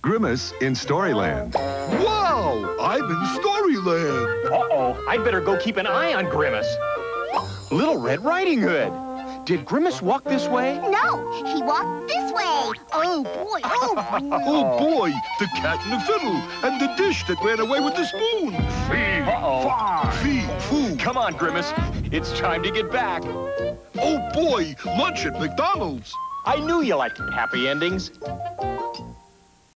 Grimace in Storyland. Wow! I'm in Storyland. Uh-oh, I'd better go keep an eye on Grimace. Little Red Riding Hood. Did Grimace walk this way? No, he walked this way. Oh, boy. Oh, boy. Oh, boy, the cat and the fiddle, and the dish that ran away with the spoon. Fee, far. Fee, foo. Come on, Grimace. It's time to get back. Oh, boy, lunch at McDonald's. I knew you liked happy endings.